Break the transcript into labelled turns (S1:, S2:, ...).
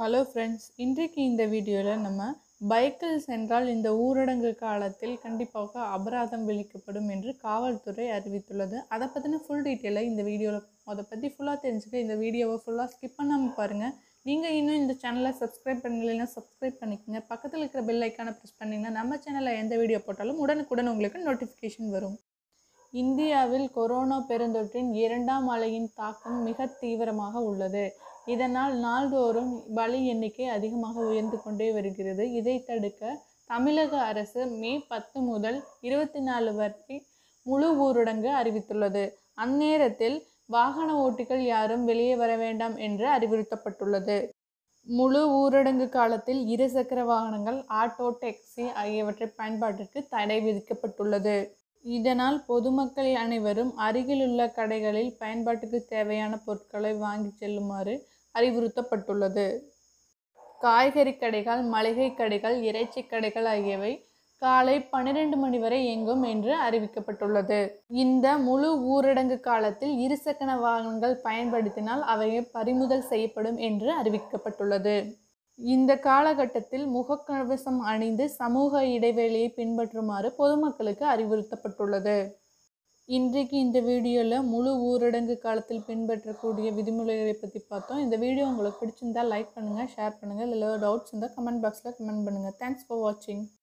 S1: Hello friends, இன்றைக்கு இந்த வீடியோவில் நம்ம பைக்கில் சென்றால் இந்த ஊரடங்கு காலத்தில் கண்டிப்பாக அபராதம் விதிக்கப்படும் என்று காவல்துறை அறிவித்துள்ளது. அதை பற்றின ஃபுல் டீட்டெயிலை இந்த வீடியோவில் அதை பற்றி ஃபுல்லாக தெரிஞ்சுக்க இந்த வீடியோவை ஃபுல்லாக ஸ்கிப் பண்ணாமல் பாருங்கள். நீங்கள் இன்னும் இந்த சேனலை சப்ஸ்கிரைப் பண்ணலைன்னா சப்ஸ்கிரைப் பண்ணிக்கோங்க. பக்கத்தில் இருக்கிற பெல் ஐக்கானை ப்ரெஸ் பண்ணிங்கன்னா நம்ம சேனலில் எந்த வீடியோ போட்டாலும் உடனுக்குடன் உங்களுக்கு நோட்டிஃபிகேஷன் வரும். இந்தியாவில் கொரோனா பெருந்தொற்றின் 2ஆம் அலையின் தாக்கம் மிக தீவிரமாக உள்ளது. இதனால் நாள்தோறும் பலி எண்ணிக்கை அதிகமாக உயர்ந்து கொண்டே வருகிறது. இதை தடுக்க தமிழக அரசு மே 10 முதல் 24 வரை முழு ஊரடங்கு அறிவித்துள்ளது. அந்நேரத்தில் வாகன ஓட்டிகள் யாரும் வெளியே வர வேண்டாம் என்று அறிவுறுத்தப்பட்டுள்ளது. முழு ஊரடங்கு காலத்தில் இருசக்கர வாகனங்கள், ஆட்டோ, டாக்ஸி ஆகியவற்றை பயன்பாட்டிற்கு தடை விதிக்கப்பட்டுள்ளது. இதனால் பொதுமக்கள் அனைவரும் அருகிலுள்ள கடைகளில் பயன்பாட்டுக்கு தேவையான பொருட்களை வாங்கி செல்லுமாறு அறிவுறுத்தப்பட்டுள்ளது. காய்கறி கடைகள், மளிகை கடைகள், இறைச்சி கடைகள் ஆகியவை காலை 12 மணி வரை இயங்கும் என்று அறிவிக்கப்பட்டுள்ளது. இந்த முழு ஊரடங்கு காலத்தில் இருசக்கர வாகனங்கள் பயன்படுத்தினால் அவை பறிமுதல் செய்யப்படும் என்று அறிவிக்கப்பட்டுள்ளது. இந்த காலகட்டத்தில் முகக்கவசம் அணிந்து சமூக இடைவெளியை பின்பற்றுமாறு பொதுமக்களுக்கு அறிவுறுத்தப்பட்டுள்ளது. இன்றைக்கு இந்த வீடியோவில் முழு ஊரடங்கு காலத்தில் பின்பற்றக்கூடிய விதிமுறைகளை பற்றி பார்த்தோம். இந்த வீடியோ உங்களுக்கு பிடிச்சிருந்தால் லைக் பண்ணுங்கள், ஷேர் பண்ணுங்கள். இல்லை டவுட்ஸ் இருந்தால் கமெண்ட் பாக்ஸில் கமெண்ட் பண்ணுங்கள். தேங்க்ஸ் ஃபார் வாட்சிங்.